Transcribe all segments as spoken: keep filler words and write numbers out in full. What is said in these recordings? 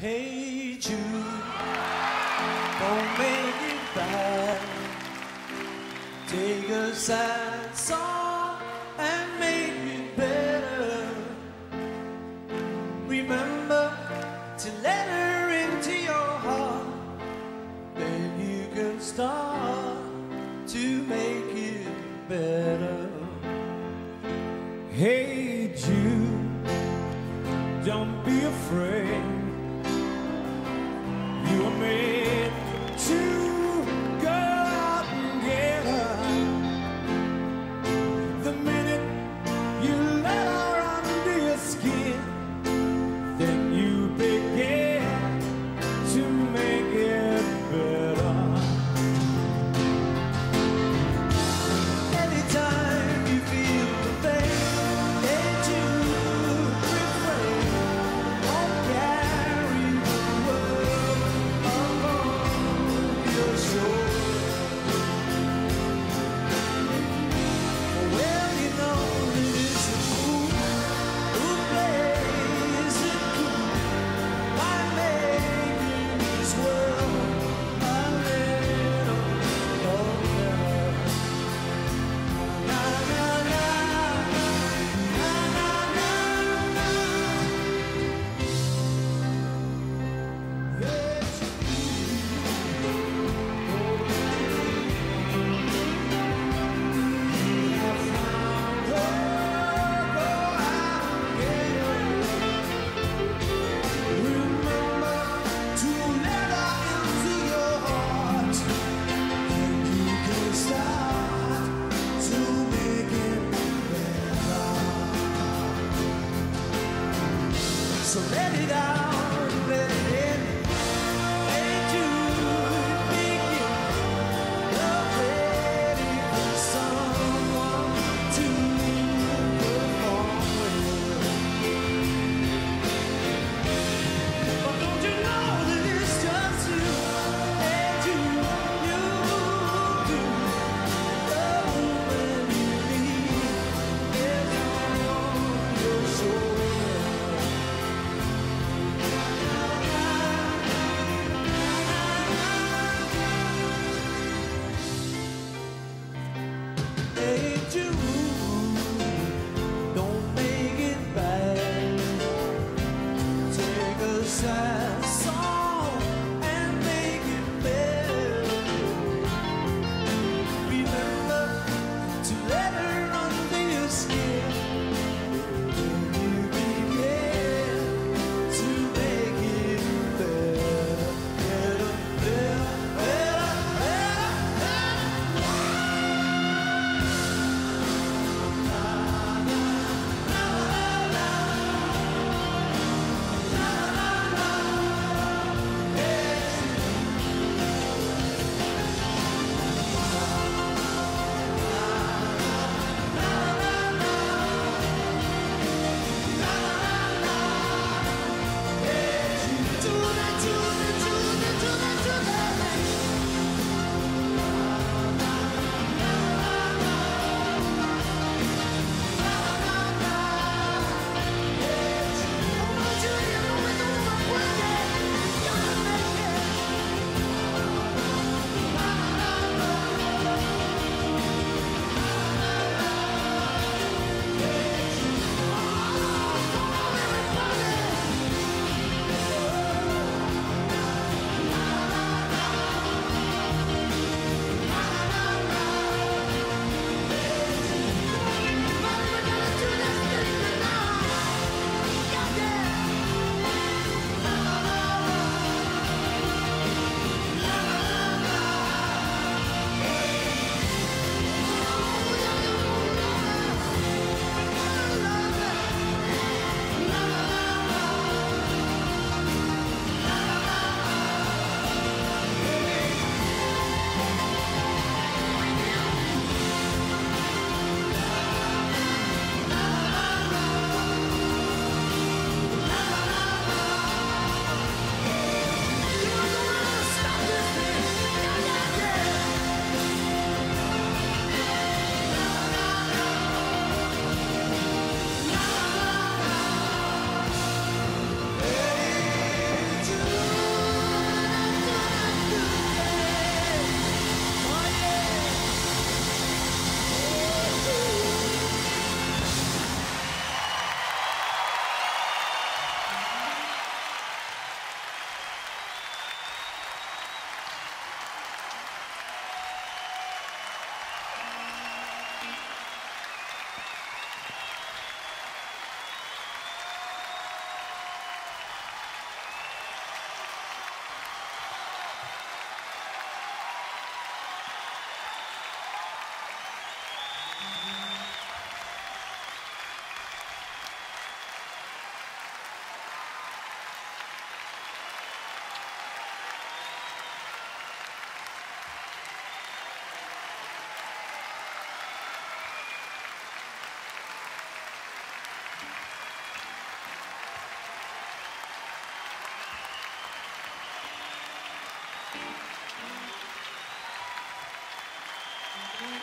Hey Jude, don't make it bad. Take a sad song and make it better. Remember to let her into your heart. Then you can start to make it better. Hey Jude, don't be afraid. You were made to go out and get her. The minute you let her under your skin, then you begin to make it better. Anytime you feel the pain, hey Jude, refrain. Won't carry the world upon your shoulders. Well, you know that it's a fool who plays it cool by making this world a little better. Na na na, na na na na. So let it out, let it in. Hey Jude, begin. Love ready for someone to perform with. But don't you know that it's just you? Hey Jude, you do. The woman you need is on your shoulder.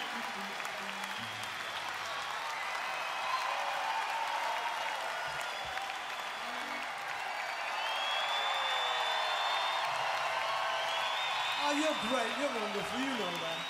Oh, you're great. You're wonderful. You know that.